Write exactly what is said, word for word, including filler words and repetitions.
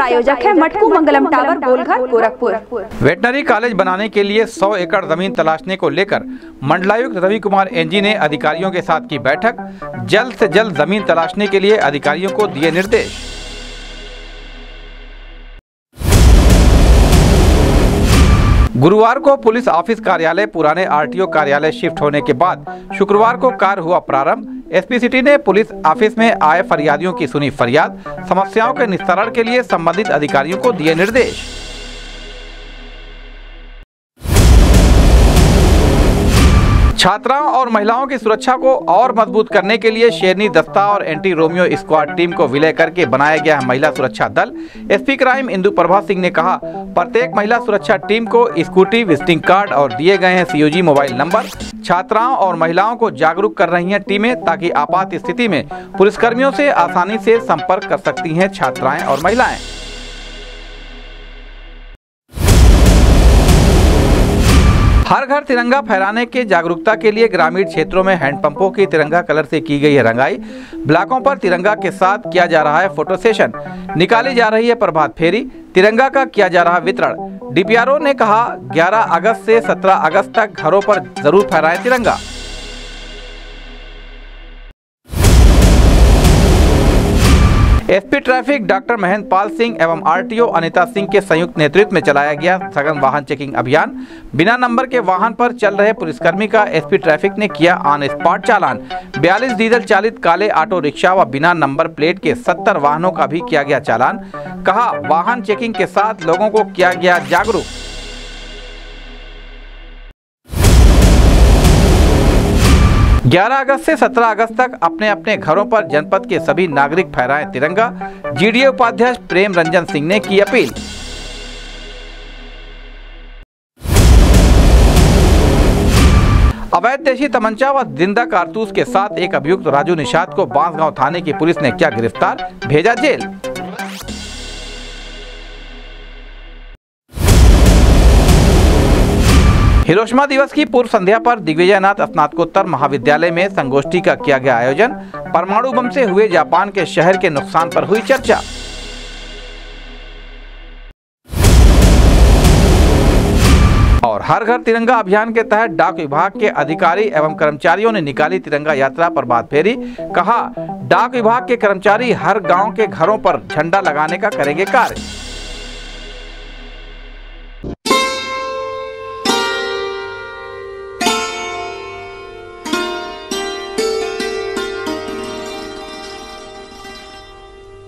प्रायोजक है Matku Mangalam tower, Golghar, Gorakhpur. Veterinary college बनाने के लिए सौ एकड़ जमीन तलाशने को लेकर मंडलायुक्त रवि कुमार एनजी ने अधिकारियों के साथ की बैठक। जल्द से जल्द जमीन तलाशने के लिए अधिकारियों को दिए निर्देश। गुरुवार को पुलिस ऑफिस कार्यालय पुराने आरटीओ कार्यालय शिफ्ट होने के बाद शुक्रवार को कार्य हुआ प्रारंभ। एसपी सिटी ने पुलिस ऑफिस में आए फरियादियों की सुनी फरियाद, समस्याओं के निस्तारण के लिए संबंधित अधिकारियों को दिए निर्देश। छात्राओं और महिलाओं की सुरक्षा को और मजबूत करने के लिए शेरनी दस्ता और एंटी रोमियो स्क्वाड टीम को विलय करके बनाया गया है महिला सुरक्षा दल। एसपी क्राइम इंदु प्रभा सिंह ने कहा, प्रत्येक महिला सुरक्षा टीम को स्कूटी, विजिटिंग कार्ड और दिए गए हैं सीओजी मोबाइल नंबर। छात्राओं और महिलाओं को जागरूक कर रही हैं टीमें, ताकि आपात स्थिति में पुलिसकर्मियों से आसानी से संपर्क कर सकती हैं छात्राएं और महिलाएं। हर घर तिरंगा फहराने के जागरूकता के लिए ग्रामीण क्षेत्रों में हैंडपंपों की तिरंगा कलर से की गई है रंगाई। ब्लॉकों पर तिरंगा के साथ किया जा रहा है फोटो सेशन, निकाली जा रही है प्रभात फेरी, तिरंगा का किया जा रहा वितरण। डीपीआरओ ने कहा, ग्यारह अगस्त से सत्रह अगस्त तक घरों पर जरूर फहराएं तिरंगा। SP traffic doctor Mahendra Pal Singh एवं आरटीओ अनिता सिंह के संयुक्त नेतृत्व में चलाया गया सघन वाहन चेकिंग अभियान। बिना नंबर के वाहन पर चल रहे पुलिसकर्मी का एसपी ट्रैफिक ने किया ऑन स्पॉट चालान। बयालीस डीजल चालित काले ऑटो रिक्शा व बिना नंबर प्लेट के सत्तर वाहनों का भी किया गया चालान। कहा, वाहन चेकिंग के साथ लोगों को किया गया जागरूक। ग्यारह अगस्त से सत्रह अगस्त तक अपने अपने घरों पर जनपद के सभी नागरिक फहराएं तिरंगा। जीडीए उपाध्यक्ष प्रेम रंजन सिंह ने की अपील। अवैध देशी तमंचा व जिंदा कारतूस के साथ एक अभियुक्त राजू निषाद को बांसगांव थाने की पुलिस ने किया गिरफ्तार, भेजा जेल। हिरोशिमा दिवस की पूर्व संध्या पर दिग्विजयनाथ स्नातकोत्तर महाविद्यालय में संगोष्ठी का किया गया आयोजन। परमाणु बम से हुए जापान के शहर के नुकसान पर हुई चर्चा। और हर घर तिरंगा अभियान के तहत डाक विभाग के अधिकारी एवं कर्मचारियों ने निकाली तिरंगा यात्रा प्रभात फेरी। कहा, डाक विभाग के कर्मचारी हर गांव के घरों पर झंडा लगाने का करेंगे कार्य।